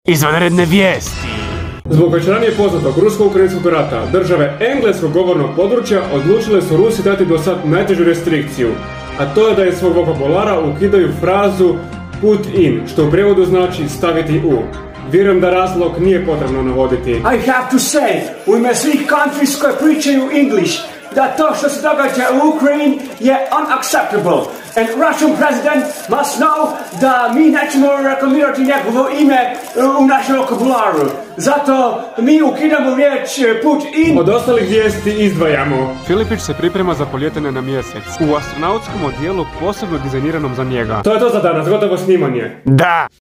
Izvanredne vijesti. Zbog već ranije poznatog rusko-ukrajinskog rata, države engleskog govornog područja odlučile su Rusiji dati do sad najtežu restrikciju, a to je da iz svog vokabulara ukidaju frazu put in, što u prijevodu znači staviti u. Vjerujem da razlog nije potrebno navoditi. I have to say, u ime svih countries koje pričaju English, da to što se događa u Ukrajini je unacceptable. And Russian president must know da mi nećemo reklamirati njegovo ime u našem vokabularu. Zato mi ukidamo riječ put in. Od ostalih vijesti izdvajamo. Filipić se priprema za poljetanje na mjesec. U astronautskom odijelu posebno dizajniranom za njega. To je to za danas, gotovo snimanje. Da!